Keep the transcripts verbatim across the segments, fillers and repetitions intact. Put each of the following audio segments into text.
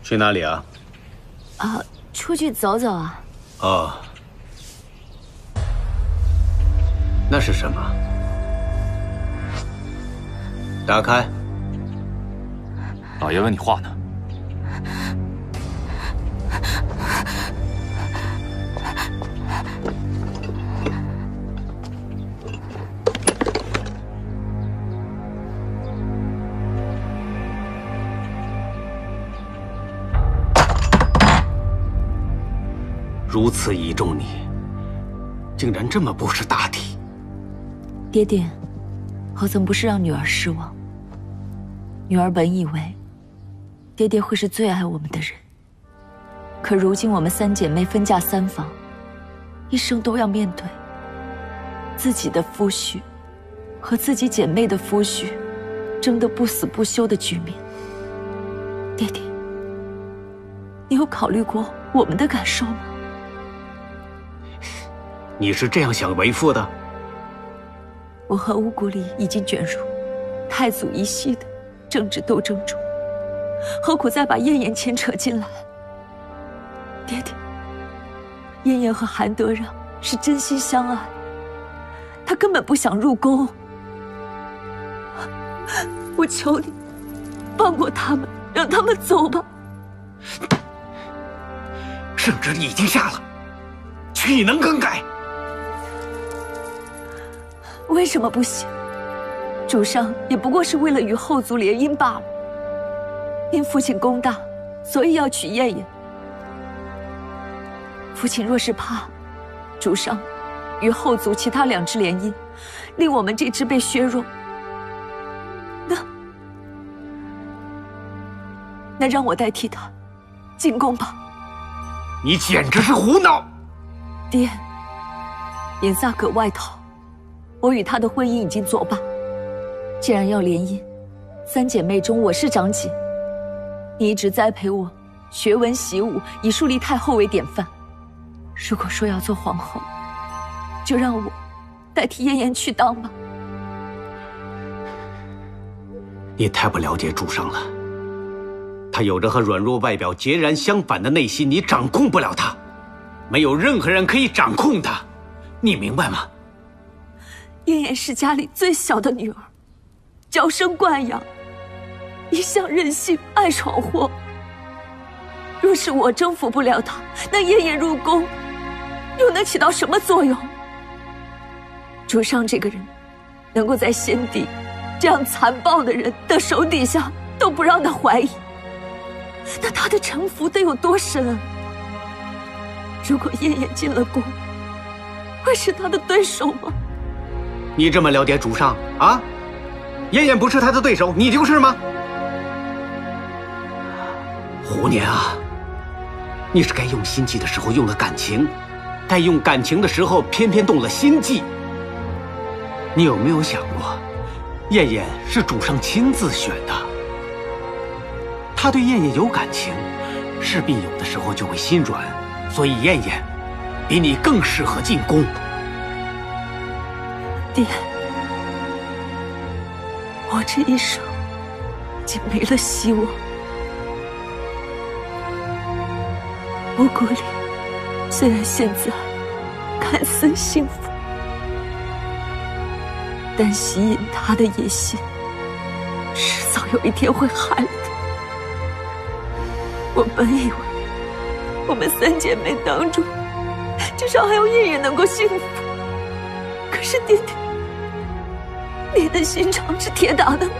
去哪里啊？ 啊，出去走走啊。 哦，那是什么？打开。 老爷问你话呢。 如此倚重你，竟然这么不识大体。 爹爹，何曾不是让女儿失望？女儿本以为，爹爹会是最爱我们的人。可如今我们三姐妹分嫁三房，一生都要面对自己的夫婿和自己姐妹的夫婿争得不死不休的局面。爹爹，你有考虑过我们的感受吗？ 你是这样想为父的？ 我和乌古里已经卷入太祖一系的政治斗争中，何苦再把燕燕牵扯进来？爹爹，燕燕和韩德让是真心相爱，他根本不想入宫。我求你，放过他们，让他们走吧。 圣旨已经下了，岂能更改？ 为什么不行？主上也不过是为了与后族联姻罢了。因父亲功大，所以要娶燕燕。父亲若是怕主上与后族其他两支联姻，令我们这支被削弱，那那让我代替他进宫吧。 你简直是胡闹！ 爹，颜萨葛外逃，我与他的婚姻已经作罢。既然要联姻，三姐妹中我是长姐，你一直栽培我学文习武，以树立太后为典范。如果说要做皇后，就让我代替燕燕去当吧。 你太不了解主上了，他有着和软弱外表截然相反的内心，你掌控不了他，没有任何人可以掌控他，你明白吗？ 燕燕是家里最小的女儿，娇生惯养，一向任性，爱闯祸。若是我征服不了她，那燕燕入宫又能起到什么作用？主上这个人，能够在先帝这样残暴的人的手底下都不让他怀疑，那他的城府得有多深啊？如果燕燕进了宫，会是他的对手吗？ 你这么了解主上啊？燕燕不是他的对手，你就是吗？胡年啊，你是该用心计的时候用了感情，该用感情的时候偏偏动了心计。你有没有想过，燕燕是主上亲自选的，他对燕燕有感情，势必有的时候就会心软，所以燕燕比你更适合进宫。 爹，我这一生已经没了希望。乌古里虽然现在看似幸福，但吸引他的野心，迟早有一天会害了他。我本以为我们三姐妹当中，至少还有燕燕能够幸福，可是爹爹，你的心肠是铁打的吗？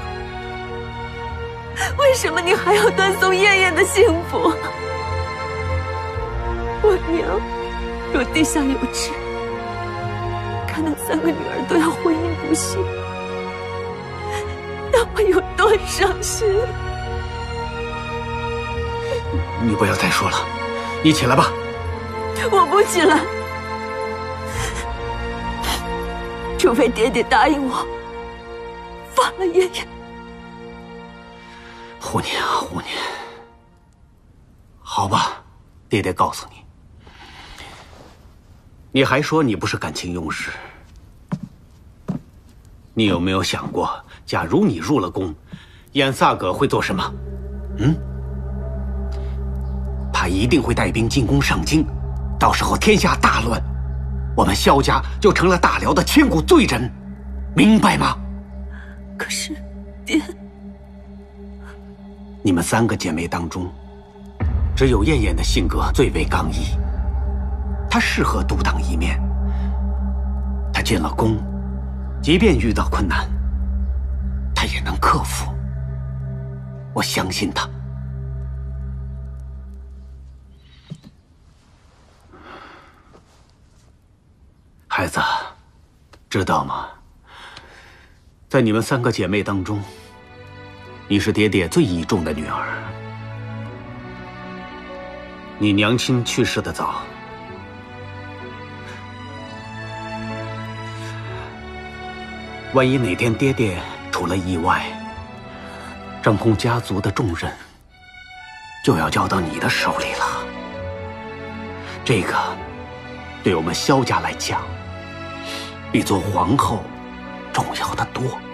为什么你还要断送燕燕的幸福？我娘若地下有知，看到三个女儿都要婚姻不幸，那会有多伤心？ 你不要再说了，你起来吧。 我不起来，除非爹爹答应我放了燕燕。 胡年啊，胡年，好吧，爹爹告诉你，你还说你不是感情用事，你有没有想过，假如你入了宫，颜萨葛会做什么？嗯？ 他一定会带兵进攻上京，到时候天下大乱，我们萧家就成了大辽的千古罪人，明白吗？ 可是，爹， 你们三个姐妹当中，只有燕燕的性格最为刚毅，她适合独当一面。她进了宫，即便遇到困难，她也能克服。我相信她。孩子，知道吗？在你们三个姐妹当中，你是爹爹最倚重的女儿。你娘亲去世的早，万一哪天爹爹出了意外，掌控家族的重任就要交到你的手里了。这个对我们萧家来讲，比做皇后重要的多。